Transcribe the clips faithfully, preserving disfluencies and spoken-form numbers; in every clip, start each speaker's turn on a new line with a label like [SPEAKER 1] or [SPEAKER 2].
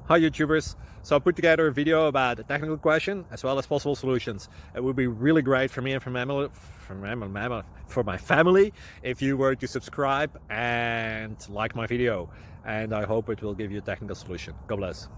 [SPEAKER 1] Hi YouTubers. So I put together a video about a technical question as well as possible solutions. It would be really great for me and for my family, for my, for my family if you were to subscribe and like my video. And I hope it will give you a technical solution. God bless.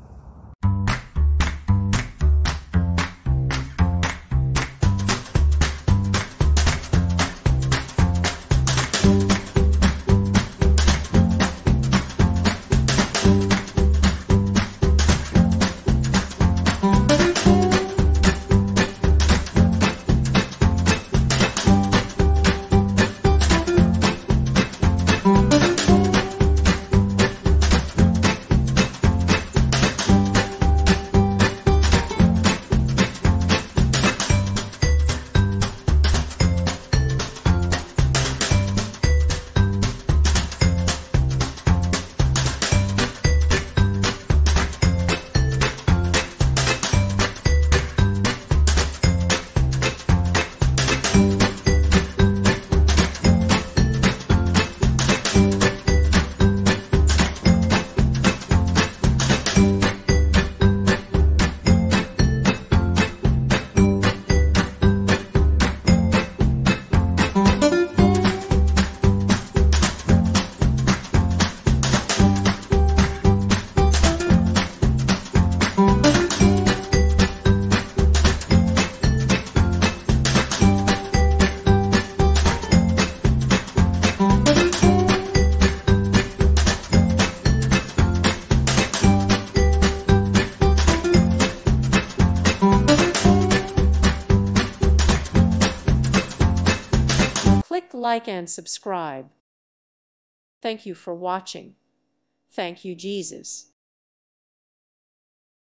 [SPEAKER 2] Click like and subscribe. Thank you for watching. Thank you, Jesus.